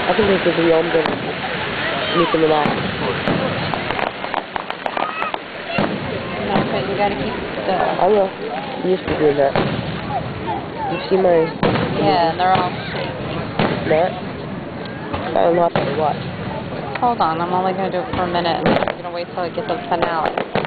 I think this is beyond the meeting the line. No, but you gotta keep the... I will. I'm used to doing that. You see my... Yeah, and they're all shaky. That? I don't know how to watch. Hold on, I'm only gonna do it for a minute, and then I'm gonna wait till I get to the finale.